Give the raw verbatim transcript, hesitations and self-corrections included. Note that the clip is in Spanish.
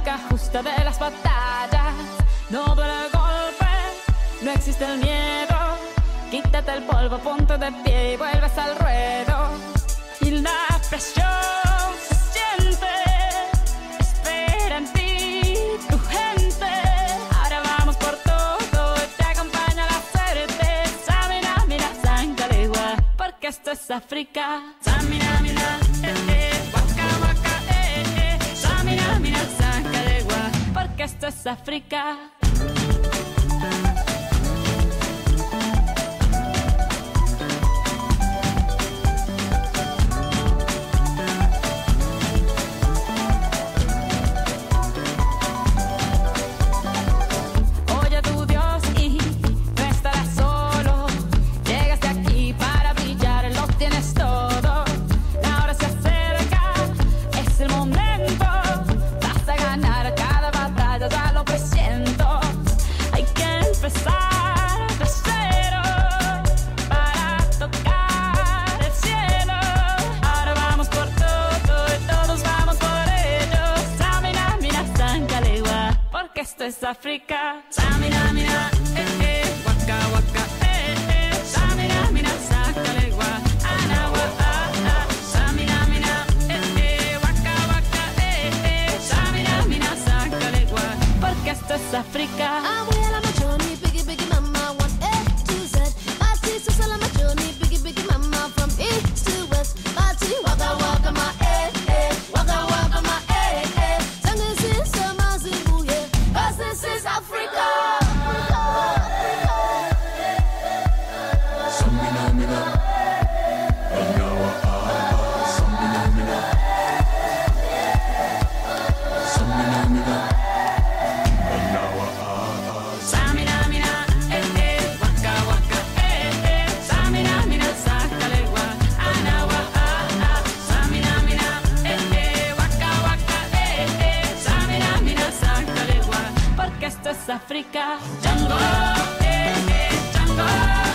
música justa de las batallas. No duele el golpe, no existe el miedo. Quítate el polvo, ponte de pie y vuelves al ruedo. Y la presión se siente, espera en ti tu gente. Ahora vamos por todo, te acompaña la suerte. Samina, mira, Sangalegua, porque esto es África. Samina, mira, eh, eh, waka, waka, eh, eh. Samina, mira, Sangalegua, porque esto es África. Esto es África. Samina, mira, eh, eh, waka, waka, eh, eh. Samina, mira, Sangalegua, anawa, ah, ah. Samina, mira, eh, eh, waka, waka, eh, eh. Samina, mira, Sangalegua, porque esto es África. I'm well on my journey, biggie, biggie mama, one A to Z. My teacher's all on my journey, biggie, biggie mama, from east to west. My tea, waka, waka, my eh, eh. Waka, waka, my eh, eh. Sangasi, Samazi, Buye. This is Africa. Samina, mina, anawa, ah, ah. Samina, mina, Samina, mina, anawa, ah, ah. Samina, mina, eh, eh, waka, waka, eh, eh. Samina, mina, Sangalegua, anawa, ah, ah. Samina, mina, eh, eh, waka, waka, eh, eh. Samina, mina, Sangalegua, porque esto es África. Django, eh, eh, Django.